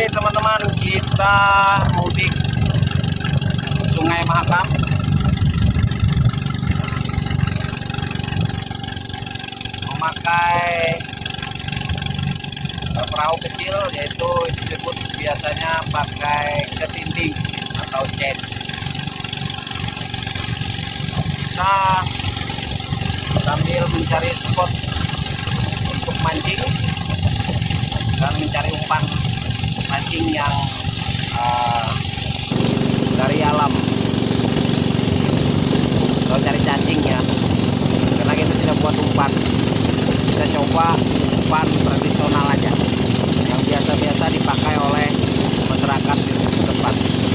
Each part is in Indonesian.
teman-teman, kita mudik Sungai Mahakam. Memakai perahu kecil, yaitu disebut biasanya pakai ketinding atau ces. Kita sambil mencari spot untuk mancing dan mencari umpan mancing yang dari alam, atau cari cacing ya, karena kita tidak buat umpan, kita coba umpan tradisional aja yang biasa-biasa dipakai oleh masyarakat di tempat.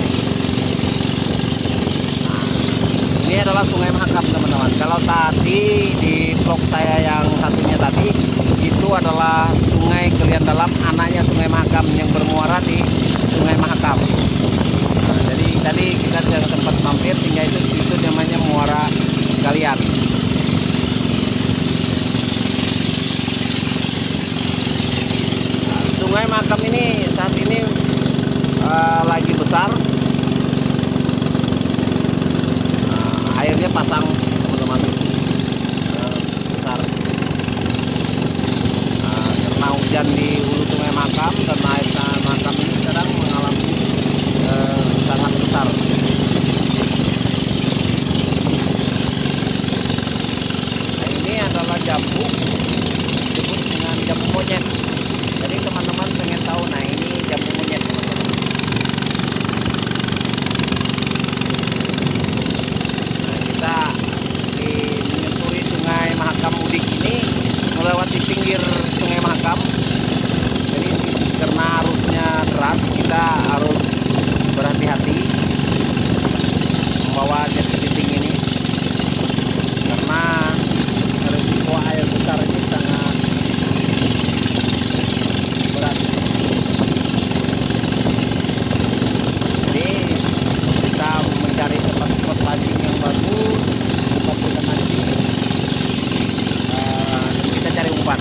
Ini adalah Sungai Mahakam teman-teman. Kalau tadi di vlog saya yang satunya tadi itu adalah Sungai Kelian Dalam, anaknya Sungai Mahakam yang bermuara di Sungai Mahakam. Nah, jadi tadi kita sudah sempat mampir, sehingga itu namanya Muara Kalian. Nah, Sungai Mahakam ini saat ini lagi besar. Airnya pasang teman-teman, besar karena hujan di hulu Sungai Mahakam, dan air Sungai Mahakam ini sekarang mengalami sangat besar. Nah, ini adalah jambu, disebut dengan jambu monyet. Jadi teman-teman pengen tahu, nah ini jambu monyet teman-teman. Menyusuri Sungai Mahakam mudik ini melewati pinggir Sungai Mahakam. Jadi karena arusnya deras, kita harus berhati-hati membawa jet skiing ini, karena risiko air besar ini sangat berat. Jadi kita mencari tempat-tempat mancing yang bagus, tempat kita mancing, kita cari umpan.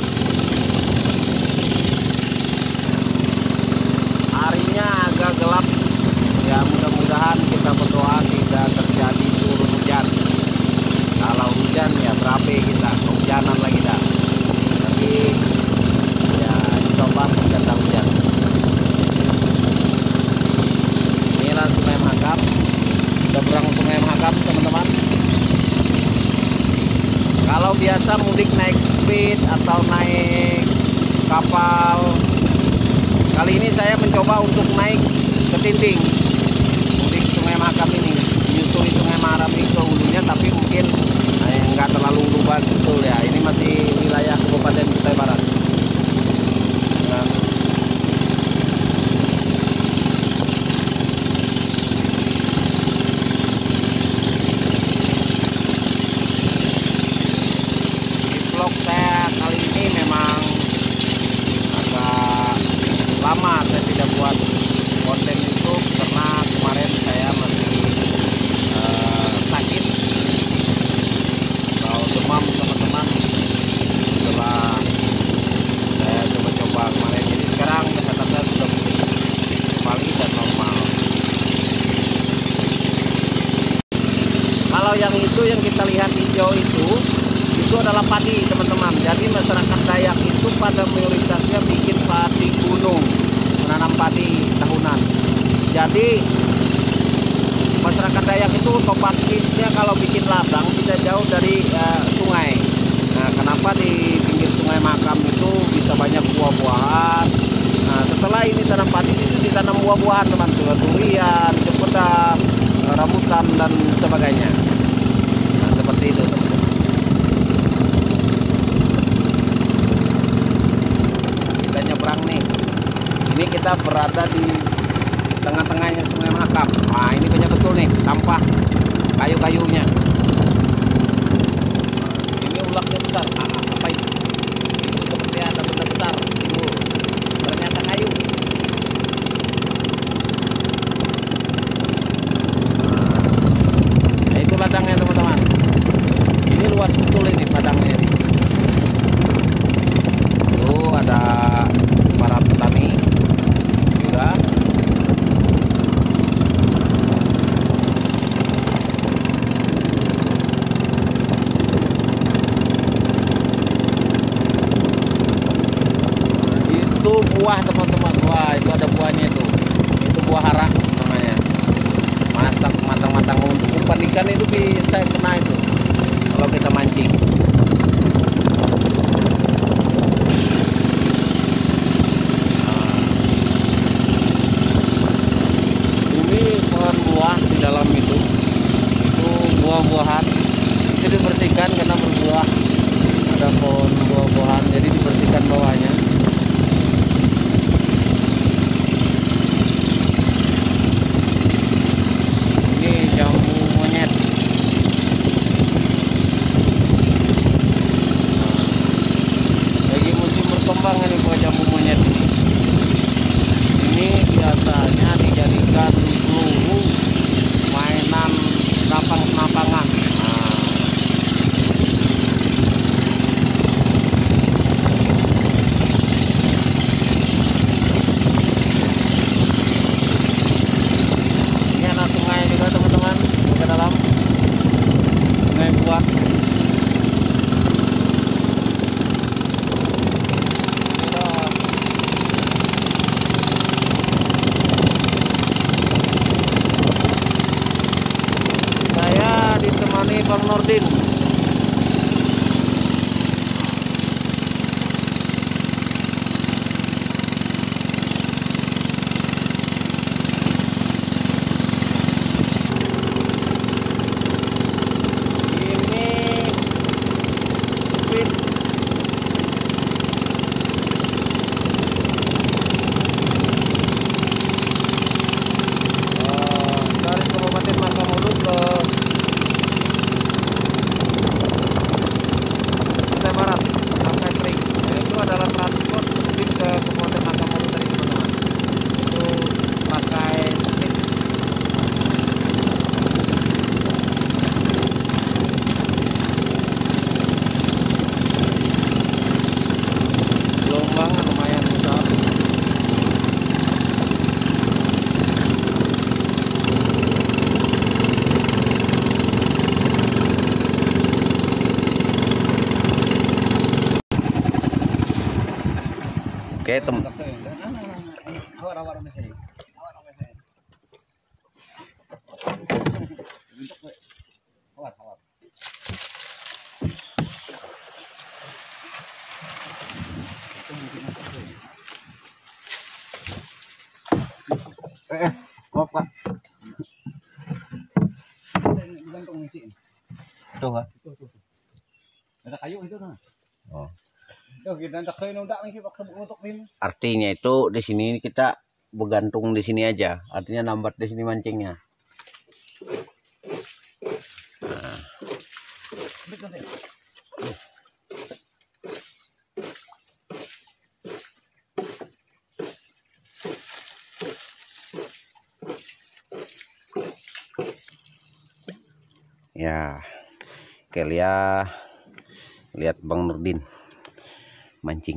Harinya agak gelap ya, mudah-mudahan kita berdoa tidak terjadi turun hujan. Kalau hujan ya berabe kita, kehujanan lagi dah. Tapi ya coba kita hujan. Inilah Sungai Mahakam, seberang Sungai Mahakam teman-teman. Kalau biasa mudik naik speed atau naik kapal, kali ini saya mencoba untuk naik ketinding mudik Sungai Mahakam ini, menyusuri Sungai Mahakam ini ke hulunya, tapi mungkin nggak terlalu luas betul ya. Ini masih wilayah Kabupaten Kutai Barat. Dan vlog saya kali ini memang agak lama saya tidak buat konten YouTube, karena kemarin saya masih sakit atau demam teman-teman. Setelah saya coba-coba kemarin, jadi sekarang kesehatan saya sudah kembali dan normal. Kalau yang itu yang kita lihat hijau itu adalah padi teman-teman. Jadi masyarakat Dayak itu pada mayoritasnya bikin padi gunung, menanam padi tahunan. Jadi masyarakat Dayak itu otomatisnya kalau bikin ladang tidak jauh dari sungai. Nah, kenapa di pinggir Sungai Mahakam itu bisa banyak buah-buahan? Nah, setelah ini tanam padi, itu ditanam buah-buahan teman-teman, durian, cempedak, rambutan dan sebagainya. Nah, seperti itu teman-teman. Kita nyebrang nih. Ini kita berada di tengah-tengahnya Sungai Mahakam. Nah, ini banyak betul nih sampah kayu-kayunya. Ini ulangnya besar. Apa itu? Itu seperti ada benda besar. Itu ternyata kayu. Nah, itu ladangnya teman-teman. Ini luas betul ini padangnya ini. Tuh ada para petani. buah teman-teman. Wah, itu ada buahnya itu buah hara namanya. Masak matang-matang untuk umpan ikan itu bisa kena itu kalau kita mancing. Ini pohon buah di dalam itu buah-buahan itu dibersihkan karena berbuah. Ada pohon buah-buahan, jadi dibersihkan bawahnya. Ini jambu monyet. Lagi musim berkembang ini buah jambu monyet. Ini biasanya dijadikan peluru mainan lapang-lapangan. Ini anak sungai juga teman-teman, ke dalam sungai buat. Saya ditemani Bang Nurdin. Dari Kabupaten Makamulu ke Kutai Barat sampai Pring. Itu adalah transport speed ke Kabupaten Makamulu tadi teman-teman. Itu pakai speed. Gelombangnya lumayan besar. Oke teman. Maaf Pak. Tuh Pak. Ada kayu itu kan. Oh. Artinya itu di sini kita bergantung di sini aja. Artinya lambat di sini mancingnya. Nah. Ya, oke, lihat Bang Nurdin mancing.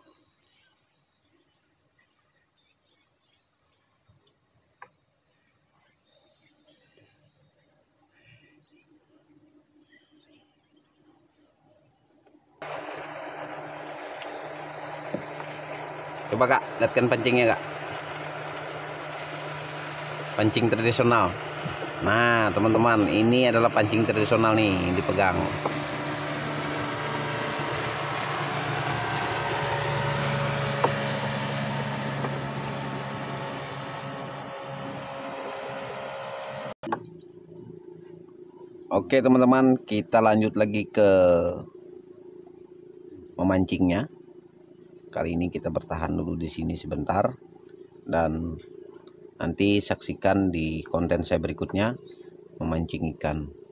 Coba Kak, lihatkan pancingnya Kak. Pancing tradisional. Nah teman-teman, ini adalah pancing tradisional nih yang dipegang. Oke teman-teman, kita lanjut lagi ke memancingnya. Kali ini kita bertahan dulu di sini sebentar dan nanti saksikan di konten saya berikutnya memancing ikan.